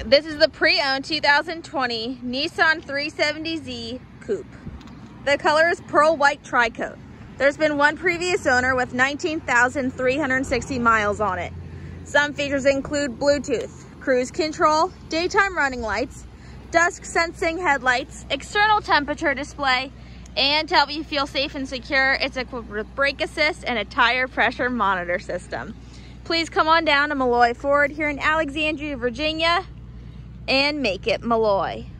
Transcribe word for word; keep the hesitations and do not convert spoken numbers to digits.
This is the pre-owned two thousand twenty Nissan three seventy Z Coupe. The color is pearl white Tricoat. There's been one previous owner with nineteen thousand three hundred sixty miles on it. Some features include Bluetooth, cruise control, daytime running lights, dusk sensing headlights, external temperature display, and to help you feel safe and secure, it's equipped with brake assist and a tire pressure monitor system. Please come on down to Malloy Ford here in Alexandria, Virginia, and make it Malloy.